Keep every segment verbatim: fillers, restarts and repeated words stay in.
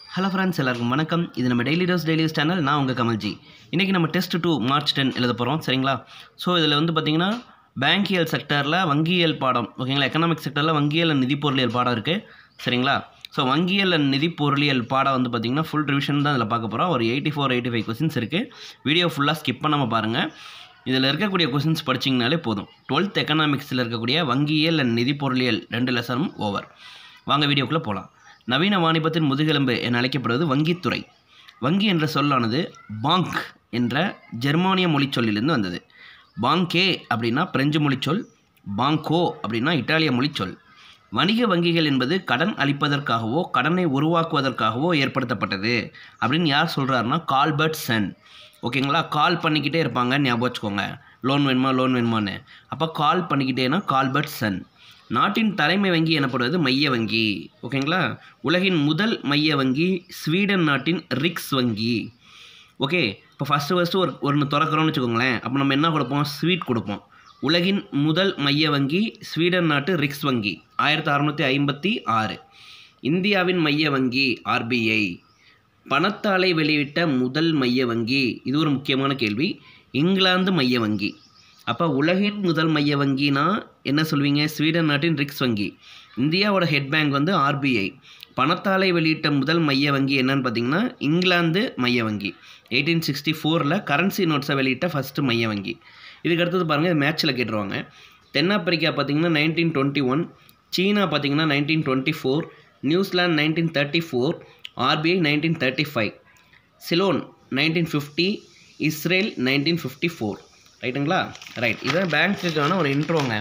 Hello friends, எல்லாருக்கும் வணக்கம். இது நம்ம டெய்லி டோஸ் டெய்லி சேனல். நான் உங்கள் கமல்ஜி. இன்றைக்கி நம்ம டெஸ்ட் டூ மார்ச் டென் எழுத போகிறோம், சரிங்களா? ஸோ இதில் வந்து பார்த்திங்கன்னா பேங்கியல் செக்டரில் வங்கியல் பாடம், ஓகேங்களா? எக்கனாமிக் செக்டரில் வங்கியல் அண்ட் நிதி பொருளியல் பாடம் இருக்குது, சரிங்களா? ஸோ வங்கியல் அண்ட் நிதி பொருளியல் பாடம் வந்து பார்த்திங்கன்னா ஃபுல் ரிவிஷன் தான் இதில் பார்க்க போகிறோம். ஒரு eighty four eighty five questions இருக்குது. வீடியோ ஃபுல்லாக ஸ்கிப் பண்ணாமல் பாருங்கள். இதில் இருக்கக்கூடிய கொஸ்டின்ஸ் படிச்சிங்கனாலே போதும். டுவெல்த் எக்கனாமிக்ஸில் இருக்கக்கூடிய வங்கியல் அண்ட் நிதி பொருளியல் ரெண்டு லெசனும் ஓவர். வாங்க வீடியோக்குள்ளே போகலாம். நவீன வாணிபத்தின் முதுகெலும்பு என அழைக்கப்படுவது வங்கித்துறை. வங்கி என்ற சொல்லானது பாங்க் என்ற ஜெர்மானிய மொழிச்சொல்லிலிருந்து வந்தது. பாங்கே அப்படின்னா பிரெஞ்சு மொழிச்சொல், பாங்கோ அப்படின்னா இட்டாலிய மொழிச்சொல். வணிக வங்கிகள் என்பது கடன் அளிப்பதற்காகவோ கடனை உருவாக்குவதற்காகவோ ஏற்படுத்தப்பட்டது அப்படின்னு யார் சொல்கிறாருன்னா கால்பர்ட் சன். ஓகேங்களா? கால் பண்ணிக்கிட்டே இருப்பாங்க, ஞாபகம் வச்சுக்கோங்க. லோன் வேணுமா லோன் வேணுமான்னு. அப்போ கால் பண்ணிக்கிட்டேன்னா கால்பர்ட் சன். நாட்டின் தலைமை வங்கி எனப்படுவது மைய வங்கி. ஓகேங்களா? உலகின் முதல் மைய வங்கி ஸ்வீடன் நாட்டின் ரிக்ஸ் வங்கி. ஓகே, இப்போ ஃபஸ்ட்டு ஃபஸ்ட்டு ஒரு ஒன்று திறக்கிறோன்னு வச்சுக்கோங்களேன். அப்போ நம்ம என்ன கொடுப்போம்? ஸ்வீட் கொடுப்போம். உலகின் முதல் மைய வங்கி ஸ்வீடன் நாட்டு ரிக்ஸ் வங்கி, ஆயிரத்தி அறுநூற்றி ஐம்பத்தி ஆறு. இந்தியாவின் மைய வங்கி ஆர்பிஐ. பணத்தாளை வெளியிட்ட முதல் மைய வங்கி, இது ஒரு முக்கியமான கேள்வி, இங்கிலாந்து மைய வங்கி. அப்போ உலகின் முதல் மைய வங்கினா என்ன சொல்வீங்க? ஸ்வீடன் நாட்டின் ரிக்ஸ் வங்கி. இந்தியாவோட ஹெட் பேங்க் வந்து ஆர்பிஐ. பணத்தாளை வெளியிட்ட முதல் மைய வங்கி என்னன்னு பார்த்தீங்கன்னா இங்கிலாந்து மைய வங்கி. எயிட்டீன் சிக்ஸ்டி ஃபோரில் கரன்சி நோட்ஸை வெளியிட்ட ஃபஸ்ட்டு மைய வங்கி. இதுக்கு அடுத்தது பாருங்கள், இது மேட்ச்சில் கேட்டுருவாங்க. தென்னாப்பிரிக்கா பார்த்தீங்கன்னா நைன்டீன் டுவெண்ட்டி ஒன், சீனா பார்த்தீங்கன்னா nineteen twenty four, New Zealand nineteen thirty four, RBI nineteen thirty five, Ceylon nineteen fifty, Israel nineteen fifty four. ரைட்டுங்களா? ரைட். இதான் பேங்க்குக்கான ஒரு இன்ட்ரோங்க.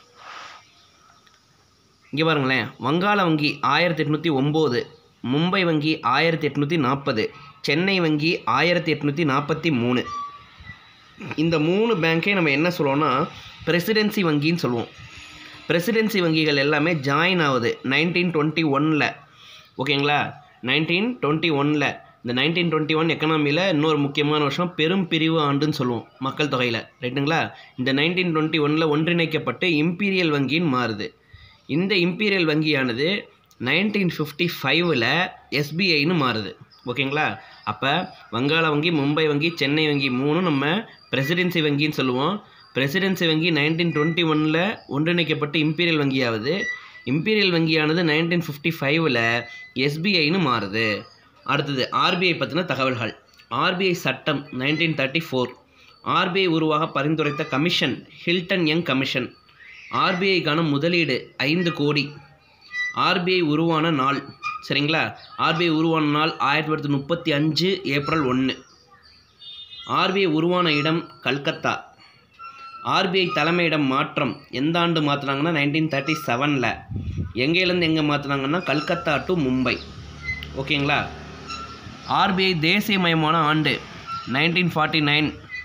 இங்கே பாருங்களேன், வங்காள வங்கி ஆயிரத்தி எட்நூற்றி ஒம்பது, மும்பை வங்கி ஆயிரத்தி எட்நூற்றி நாற்பது, சென்னை வங்கி ஆயிரத்தி எட்நூற்றி நாற்பத்தி மூணு. இந்த மூணு பேங்க்கே நம்ம என்ன சொல்லுவோம்னா பிரசிடென்சி வங்கின்னு சொல்லுவோம். பிரசிடென்சி வங்கிகள் எல்லாமே ஜாயின் ஆகுது நைன்டீன் டுவெண்ட்டி ஒனில். ஓகேங்களா? நைன்டீன் டுவெண்ட்டி ஒனில் இந்த நைன்டீன் டுவெண்ட்டி ஒன் எக்கனாமியில் இன்னொரு முக்கியமான வருஷம் பெரும் பிரிவு ஆண்டுன்னு சொல்லுவோம் மக்கள் தொகையில். ரைட்டுங்களா? இந்த நைன்டீன் டுவெண்ட்டி ஒனில் ஒன்றிணைக்கப்பட்டு இம்பீரியல் வங்கின்னு மாறுது. இந்த இம்பீரியல் வங்கியானது நைன்டீன் ஃபிஃப்டி ஃபைவ்ல எஸ்பிஐன்னு மாறுது. ஓகேங்களா? அப்போ வங்காள வங்கி, மும்பை வங்கி, சென்னை வங்கி மூணும் நம்ம பிரசிடென்சி வங்கின்னு சொல்லுவோம். பிரசிடென்சி வங்கி நைன்டீன் டுவெண்ட்டி ஒனில் ஒன்றிணைக்கப்பட்டு இம்பீரியல் வங்கியாவது. இம்பீரியல் வங்கியானது நைன்டீன் ஃபிஃப்டி ஃபைவ்ல எஸ்பிஐன்னு மாறுது. அடுத்தது ஆர்பிஐ பற்றின தகவல்கள். ஆர்பிஐ சட்டம் நைன்டீன் தேர்ட்டி ஃபோர். ஆர்பிஐ உருவாக பரிந்துரைத்த கமிஷன் ஹில்டன் யங் கமிஷன். ஆர்பிஐக்கான முதலீடு ஐந்து கோடி. ஆர்பிஐ உருவான நாள், சரிங்களா? ஆர்பிஐ உருவான நாள் ஆயிரத்தி தொள்ளாயிரத்தி முப்பத்தி அஞ்சு ஏப்ரல் ஒன்று. ஆர்பிஐ உருவான இடம் கல்கத்தா. ஆர்பிஐ தலைமையிடம் மாற்றம் எந்த ஆண்டு மாற்றினாங்கன்னா நைன்டீன் தேர்ட்டி செவனில். எங்கேலேருந்து எங்கே மாற்றினாங்கன்னா கல்கத்தா டு மும்பை. ஓகேங்களா? ஆர்பிஐ தேசியமயமான ஆண்டு நைன்டீன் ஃபார்ட்டி நைன்.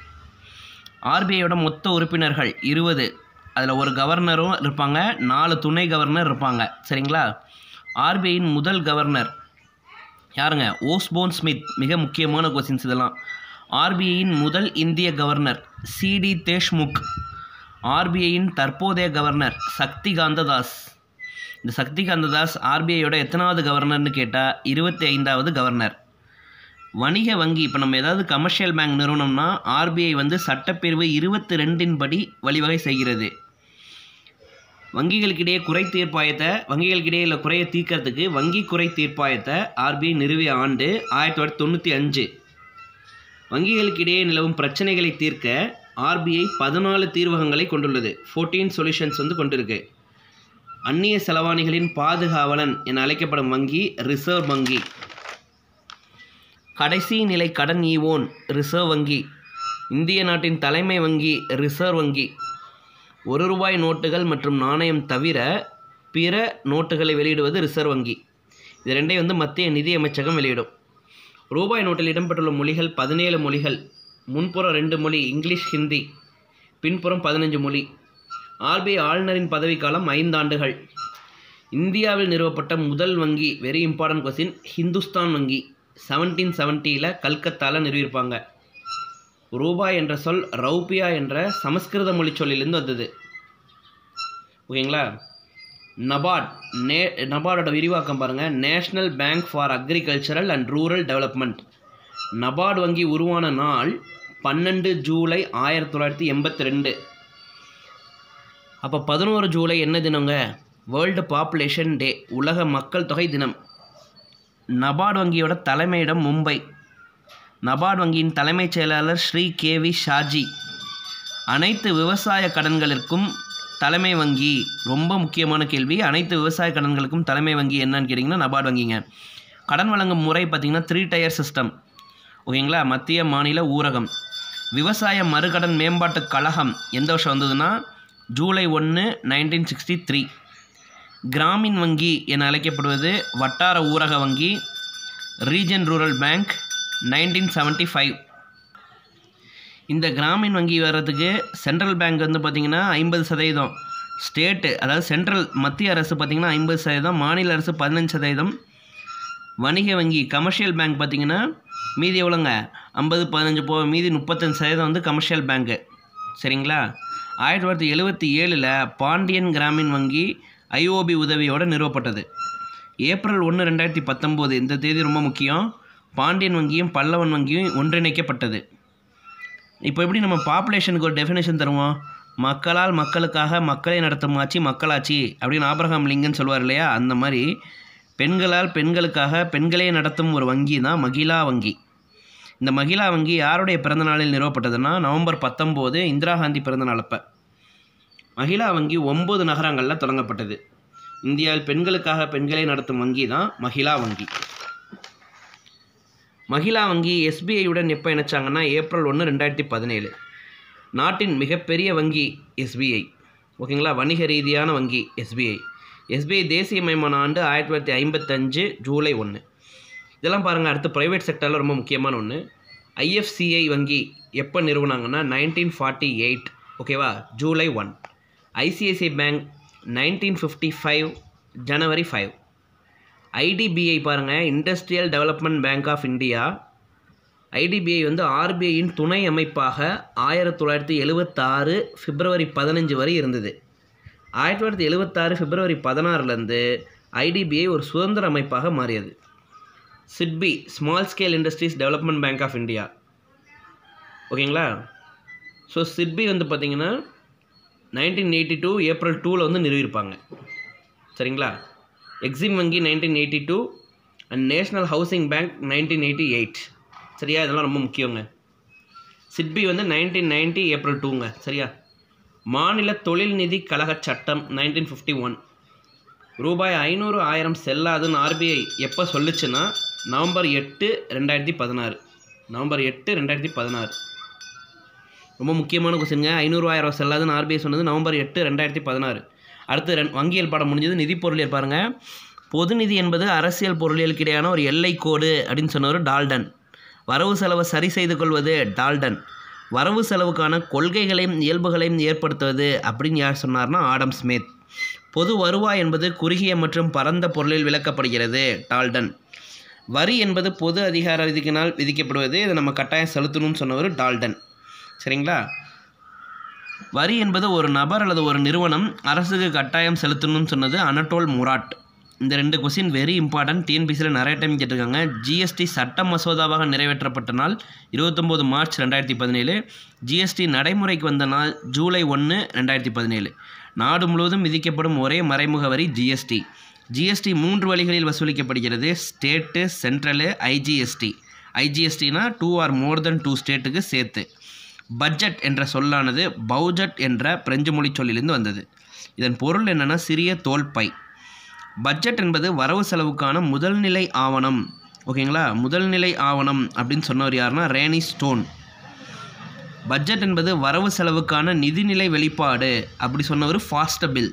ஆர்பிஐயோட மொத்த உறுப்பினர்கள் இருபது. அதில் ஒரு கவர்னரும் இருப்பாங்க, நாலு துணை கவர்னர் இருப்பாங்க, சரிங்களா? ஆர்பிஐயின் முதல் கவர்னர் யாருங்க? Osborne Smith. மிக முக்கியமான கொஸ்டின்ஸ் இதெல்லாம். ஆர்பிஐயின் முதல் இந்திய கவர்னர் சிடி தேஷ்முக். ஆர்பிஐயின் தற்போதைய கவர்னர் சக்தி காந்ததாஸ். இந்த சக்தி காந்ததாஸ் ஆர்பிஐயோட எத்தனாவது கவர்னர்னு கேட்டால் இருபத்தி ஐந்தாவது கவர்னர். வணிக வங்கி, இப்போ நம்ம ஏதாவது கமர்ஷியல் பேங்க் நிறுவனம்னா ஆர்பிஐ வந்து சட்டப்பிரிவு இருபத்தி ரெண்டின் படி வழிவகை செய்கிறது. வங்கிகளுக்கிடையே குறை தீர்ப்பாயத்தை வங்கிகளுக்கிடையே உள்ள குறையை தீர்க்கறதுக்கு வங்கி குறை தீர்ப்பாயத்தை ஆர்பிஐ நிறுவிய ஆண்டு ஆயிரத்தி தொள்ளாயிரத்தி தொண்ணூற்றி அஞ்சு. வங்கிகளுக்கிடையே நிலவும் பிரச்சனைகளை தீர்க்க ஆர்பிஐ பதினாலு தீர்வகங்களை கொண்டுள்ளது. ஃபோர்டீன் சொல்யூஷன்ஸ் வந்து கொண்டிருக்கு. அந்நிய செலவாணிகளின் பாதுகாவலன் என அழைக்கப்படும் வங்கி ரிசர்வ் வங்கி. கடைசி நிலை கடன் ஈவோன் ரிசர்வ் வங்கி. இந்திய நாட்டின் தலைமை வங்கி ரிசர்வ் வங்கி. ஒரு ரூபாய் நோட்டுகள் மற்றும் நாணயம் தவிர பிற நோட்டுகளை வெளியிடுவது ரிசர்வ் வங்கி. இது ரெண்டையும் வந்து மத்திய நிதி அமைச்சகம் வெளியிடும். ரூபாய் நோட்டில் இடம்பெற்றுள்ள மொழிகள் பதினேழு மொழிகள். முன்புறம் ரெண்டு மொழி இங்கிலீஷ், ஹிந்தி. பின்புறம் பதினஞ்சு மொழி. ஆர்பிஐ ஆளுநரின் பதவிக்காலம் ஐந்து ஆண்டுகள். இந்தியாவில் நிறுவப்பட்ட முதல் வங்கி, வெரி இம்பார்ட்டன்ட் கொஸ்டின், ஹிந்துஸ்தான் வங்கி. செவன்டீன் செவன்ட்டியில் கல்கத்தாவில் நிறுவியிருப்பாங்க. ரூபாய் என்ற சொல் ரௌபியா என்ற சமஸ்கிருத மொழி சொல்லிலிருந்து வந்தது. ஓகேங்களா? நபார்ட் நே நபார்டோட விரிவாக்கம் பாருங்கள், national bank for agricultural and rural development. NABARD வங்கி உருவான நாள் பன்னெண்டு ஜூலை ஆயிரத்தி தொள்ளாயிரத்தி எண்பத்தி ரெண்டு. அப்போ பதினோரு ஜூலை என்ன தினங்க? வேர்ல்டு பாப்புலேஷன் டே, உலக மக்கள் தொகை தினம். நபார்டு வங்கியோட தலைமையிடம் மும்பை. நபார்டு வங்கியின் தலைமைச் செயலாளர் ஸ்ரீ கே வி ஷாஜி. அனைத்து விவசாய கடன்களுக்கும் தலைமை வங்கி, ரொம்ப முக்கியமான கேள்வி. அனைத்து விவசாய கடன்களுக்கும் தலைமை வங்கி என்னன்னு கேட்டிங்கன்னா நபார்டு வங்கிங்க. கடன் வழங்கும் முறை பார்த்திங்கன்னா த்ரீ டயர் சிஸ்டம். ஓகேங்களா? மத்திய மாநில ஊரகம். விவசாய மறுகடன் மேம்பாட்டு கழகம் எந்த வருஷம் வந்ததுன்னா ஜூலை ஒன்று நைன்டீன் சிக்ஸ்டி த்ரீ. கிராமின் வங்கி என அழைக்கப்படுவது வட்டார ஊரக வங்கி, region rural bank, nineteen seventy five. இந்த கிராமின் வங்கி வர்றதுக்கு சென்ட்ரல் பேங்க் வந்து பார்த்திங்கன்னா ஐம்பது சதவீதம், ஸ்டேட்டு அதாவது சென்ட்ரல் மத்திய அரசு பார்த்திங்கன்னா ஐம்பது சதவீதம், மாநில அரசு பதினஞ்சு சதவீதம். வணிக வங்கி கமர்ஷியல் பேங்க் பார்த்திங்கன்னா மீதி எவ்வளோங்க? ஐம்பது பதினஞ்சு போ மீதி முப்பத்தஞ்சு சதவீதம் வந்து கமர்ஷியல் பேங்க்கு. சரிங்களா? ஆயிரத்தி தொள்ளாயிரத்தி எழுபத்தி ஏழில் பாண்டியன் கிராமின் வங்கி ஐஓபி உதவியோடு நிறுவப்பட்டது. ஏப்ரல் ஒன்று ரெண்டாயிரத்தி பத்தொம்போது, இந்த தேதி ரொம்ப முக்கியம். பாண்டியன் வங்கியும் பல்லவன் வங்கியும் ஒன்றிணைக்கப்பட்டது. இப்போ எப்படி நம்ம பாப்புலேஷனுக்கு ஒரு டெஃபினேஷன் தருவோம்? மக்களால் மக்களுக்காக மக்களை நடத்தும் ஆட்சி மக்களாட்சி அப்படின்னு ஆபிரகாம் லிங்கன் சொல்லுவார் இல்லையா? அந்த மாதிரி பெண்களால் பெண்களுக்காக பெண்களே நடத்தும் ஒரு வங்கி தான் மகிழா வங்கி. இந்த மகிழா வங்கி யாருடைய பிறந்தநாளில் நிறுவப்பட்டதுன்னா நவம்பர் பத்தொம்போது, இந்திரா காந்தி பிறந்தநாள் அப்போ. மகிழா வங்கி ஒம்பது நகரங்களில் தொடங்கப்பட்டது. இந்தியாவில் பெண்களுக்காக பெண்களே நடத்தும் வங்கி தான் மகிழா வங்கி. மகிழா வங்கி எஸ்பிஐயுடன் எப்போ இணைச்சாங்கன்னா ஏப்ரல் ஒன்று ரெண்டாயிரத்தி பதினேழு. நாட்டின் மிகப்பெரிய வங்கி எஸ்பிஐ. ஓகேங்களா? வணிக ரீதியான வங்கி எஸ்பிஐ. எஸ்பிஐ தேசியமயமான ஆண்டு ஆயிரத்தி தொள்ளாயிரத்தி ஐம்பத்தஞ்சு ஜூலை ஒன்று. இதெல்லாம் பாருங்கள். அடுத்து ப்ரைவேட் செக்டரில் ரொம்ப முக்கியமான ஒன்று. ஐஎஃப்சிஐ வங்கி எப்போ நிறுவனாங்கன்னா நைன்டீன் ஃபார்ட்டி எயிட். ஓகேவா? July one. ICICI bank nineteen fifty five January five. IDBI பாருங்கள், industrial development bank of India. IDBI வந்து ஆர்பிஐயின் துணை அமைப்பாக ஆயிரத்தி தொள்ளாயிரத்தி எழுபத்தாறு பிப்ரவரி பதினஞ்சு வரை இருந்தது. ஆயிரத்தி தொள்ளாயிரத்தி எழுபத்தாறு பிப்ரவரி பதினாறுலேருந்து ஐடிபிஐ ஒரு சுதந்திர அமைப்பாக மாறியது. SIDBI, small scale industries development bank of India. ஓகேங்களா? ஸோ சிட்பி வந்து பார்த்திங்கன்னா நைன்டீன் எயிட்டி டூ ஏப்ரல் டூவில் வந்து நிறுவியிருப்பாங்க. சரிங்களா? எக்ஸிம் வங்கி nineteen eighty two and National Housing Bank nineteen eighty eight. சரியா? இதெல்லாம் ரொம்ப முக்கியங்க. சிட்பி வந்து நைன்டீன் நைன்ட்டி ஏப்ரல் டூங்க. சரியா? மாநில தொழில் நிதி கழக சட்டம் நைன்டீன் ஃபிஃப்டி ஒன். ரூபாய் ஐநூறு ஆயிரம் செல்லாதுன்னு ஆர்பிஐ எப்போ சொல்லுச்சுன்னா நவம்பர் எட்டு ரெண்டாயிரத்தி பதினாறு. நவம்பர் எட்டு ரெண்டாயிரத்தி பதினாறு ரொம்ப முக்கியமான கொஸ்டின்ங்க. ஐநூறு ஆயிரம் செல்லாதுன்னு ஆர்பிஐ சொன்னது நவம்பர் எட்டு ரெண்டாயிரத்தி பதினாறு. அடுத்து ரெண் வங்கியல் பாடம் முடிஞ்சது. நிதி பொருளியல் பாருங்கள். பொது நிதி என்பது அரசியல் பொருளியலுக்கு இடையான ஒரு எல்லை கோடு அப்படின்னு சொன்னவர் டால்டன். வரவு செலவை சரி செய்து கொள்வது டால்டன். வரவு செலவுக்கான கொள்கைகளையும் இயல்புகளையும் ஏற்படுத்துவது அப்படின்னு யார் சொன்னார்னா ஆடம் ஸ்மித். பொது வருவாய் என்பது குறுகிய மற்றும் பரந்த பொருளில் விளக்கப்படுகிறது டால்டன். வரி என்பது பொது அதிகார விதிக்கினால் விதிக்கப்படுவது, இதை நம்ம கட்டாயம் செலுத்தணும்னு சொன்னவர் டால்டன். சரிங்களா? வரி என்பது ஒரு நபர் அல்லது ஒரு நிறுவனம் அரசுக்கு கட்டாயம் செலுத்தணும்னு சொன்னது அனட்டோல் முராட். இந்த ரெண்டு கொஸ்டின் வெரி இம்பார்ட்டன்ட். டிஎன்பிசியில் நிறைய டைம் கேட்டிருக்காங்க. ஜிஎஸ்டி சட்ட மசோதாவாக நிறைவேற்றப்பட்ட நாள் இருபத்தொம்போது மார்ச் ரெண்டாயிரத்தி பதினேழு. ஜிஎஸ்டி நடைமுறைக்கு வந்த நாள் ஜூலை ஒன்று ரெண்டாயிரத்தி பதினேழு. நாடு முழுவதும் விதிக்கப்படும் ஒரே மறைமுக வரி ஜிஎஸ்டி. ஜிஎஸ்டி மூன்று வழிகளில் வசூலிக்கப்படுகிறது. State, central, IGST. ஐஜிஎஸ்டினா two or more then two ஸ்டேட்டுக்கு சேர்த்து. பட்ஜெட் என்ற சொல்லானது பௌஜட் என்ற பிரெஞ்சு மொழி சொல்லிலிருந்து வந்தது. இதன் பொருள் என்னென்னா சிறிய தோல்பை. பட்ஜெட் என்பது வரவு செலவுக்கான முதல்நிலை ஆவணம். ஓகேங்களா? முதல்நிலை ஆவணம் அப்படின்னு சொன்னவர் யாருன்னா ரேனி ஸ்டோன். பட்ஜெட் என்பது வரவு செலவுக்கான நிதிநிலை வெளிப்பாடு அப்படி சொன்னவர் ஃபாஸ்டபில்.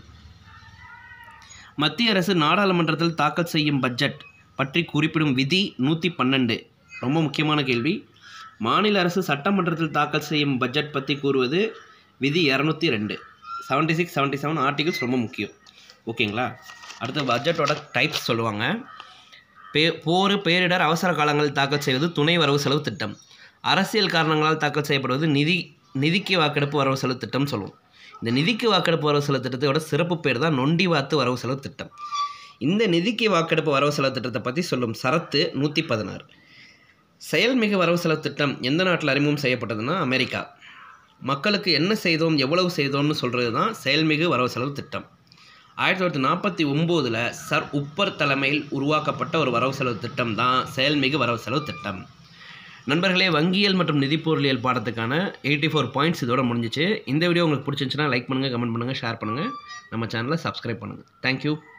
மத்திய அரசு நாடாளுமன்றத்தில் தாக்கல் செய்யும் பட்ஜெட் பற்றி குறிப்பிடும் விதி நூற்றி பன்னெண்டு. ரொம்ப முக்கியமான கேள்வி. மாநில அரசு சட்டமன்றத்தில் தாக்கல் செய்யும் பட்ஜெட் பற்றி கூறுவது விதி இரநூத்தி ரெண்டு. Seventy six seventy seven articles ரொம்ப முக்கியம். ஓகேங்களா? அடுத்த பட்ஜெட்டோட டைப்ஸ் சொல்லுவாங்க. பே போர், பேரிடர், அவசர காலங்களில் தாக்கல் செய்வது துணை வரவு செலவு திட்டம். அரசியல் காரணங்களால் தாக்கல் செய்யப்படுவது நிதி நிதிக்கு வாக்கெடுப்பு வரவு செலவு திட்டம் சொல்லுவோம். இந்த நிதிக்கு வாக்கெடுப்பு வரவு செலவு திட்டத்தோட சிறப்பு பேர் தான் நொண்டி வாத்து வரவு செலவு திட்டம். இந்த நிதிக்கு வாக்கெடுப்பு வரவு செலவு திட்டத்தை பற்றி சொல்லும் சரத்து நூற்றி பதினாறு. செயல்மிகு வரவு செலவு திட்டம் எந்த நாட்டில் அறிமுகம் செய்யப்பட்டதுன்னா அமெரிக்கா. மக்களுக்கு என்ன செய்தோம் எவ்வளவு செய்தோம்னு சொல்கிறது தான் செயல்மிகு வரவு செலவு திட்டம். ஆயிரத்தி தொள்ளாயிரத்தி நாற்பத்தி ஒம்போதில் சர் உப்பர் தலைமையில் உருவாக்கப்பட்ட ஒரு வரவு செலவு திட்டம் தான் செயல்மிகு வரவு செலவு திட்டம். நண்பர்களே, வங்கியல் மற்றும் நிதி பொருளியல் பாடத்துக்கான எயிட்டி ஃபோர் பாயிண்ட்ஸ் இதோட முடிஞ்சிச்சு. இந்த வீடியோ உங்களுக்கு பிடிச்சிருந்துச்சுன்னா லைக் பண்ணுங்கள், கமெண்ட் பண்ணுங்கள், ஷேர் பண்ணுங்கள். நம்ம சேனலை சப்ஸ்கிரைப் பண்ணுங்கள். தேங்க்யூ.